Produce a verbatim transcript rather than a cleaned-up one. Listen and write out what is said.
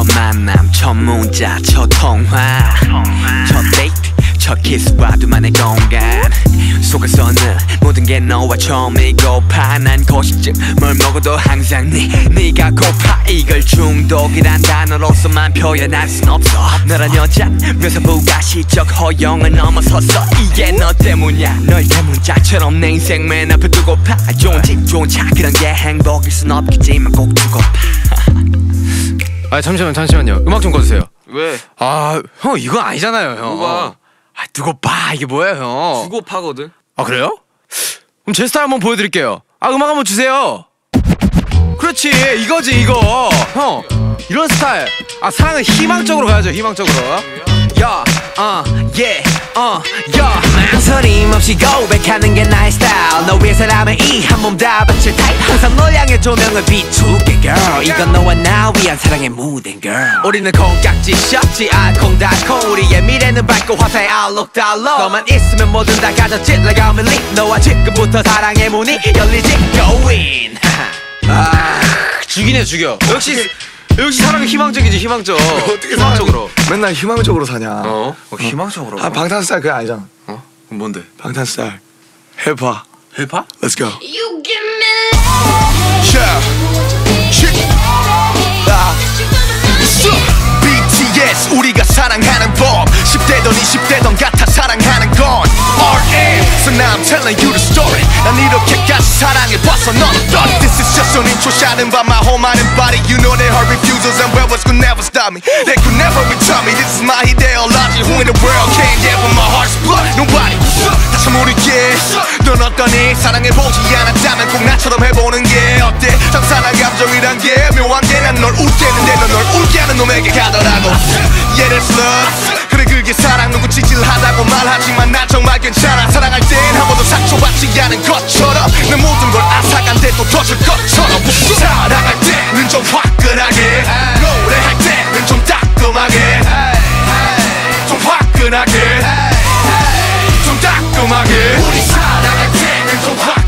첫 만남, 첫 문자, 첫 통화, 첫 데이트, 첫 키스와 둘만의 공간 속에서는 모든 게 너와 처음이고파. 난 고식증 뭘 먹어도 항상 네, 네가 고파. 이걸 중독이란 단어로서만 표현할 순 없어. 너란 여잔 묘사부가 시적 허용을 넘어섰어. 이게 너 때문이야. 널 대문자처럼 내 인생 맨 앞에 두고파. 좋은 집 좋은 차 그런 게 행복일 순 없겠지만 꼭 두고파. 아 잠시만 잠시만요. 음악 좀 꺼주세요. 왜? 아 형 이거 아니잖아요 형. 뭐가? 아 두고 봐 이게 뭐예요 형? 두고 파거든. 아 그래요? 그럼 제 스타일 한번 보여드릴게요. 아 음악 한번 주세요. 그렇지 이거지 이거. 형 이런 스타일. 아 사랑은 희망적으로 가야죠. 희망적으로. 야, 어, 예, 어, 야. 망설임 없이 고백하는 게 나의 스타일. 너 위해서라면 이 한 몸 다 바칠 타입. 항상 널 향해 조명을 비추게 girl. 이건 너와 나 위한 사랑의 무대인 girl. 우리는 콩깍지 셔츠 알콩달콩. 우리의 미래는 밝고 화사의 알록달록. 너만 있으면 뭐든 다 가졌지 like I'm in league. 너와 지금부터 사랑의 문이 열리지 go in. 아 죽이네 죽여. 역시 역시 사랑은 희망적이지 희망적. 어떻게 희망적으로 맨날 희망적으로 사냐. 어? 어 희망적으로. 아 방탄 스타일 그게 아니잖아. 어? 그럼 뭔데? 방탄 스타일 힙합. 힙합? Let's go. You give me love. Yeah. 아. 비티에스 우리가 사랑하는 법 십 대던 이십 대던 같아 사랑하는 건 알엠. So now I'm telling you the story. 난 이렇게까지 사랑해봤어 넌 thought this is just an intro shot in by my whole mind and body. You know they heard refusals and rebels could never stop me. They could never return me. This is my ideology. Who in the world can't get with my heart's blood? Nobody. 다시 모르게 넌 어떠니? 사랑해보지 않았다면 꼭 나처럼 해보는 게 어때? 상상한 감정이란 게 묘한 게 난 널 웃대는데 넌 널 웃게 하는 놈에게 가더라고. Yeah that's love. 그래 그게 사랑. 누구 찌질하다고 말하지만 난 정말 괜찮아. 사랑할 땐 한 번도 상처받지 않은 것처럼 내 모든 걸 앗아간데 또 터질 것처럼. 사랑할 때는 좀 화끈하게, 노래할 때는 좀 따끔하게, 좀 화끈하게, 좀 따끔하게. 우리 사랑할 때는 좀 화끈하게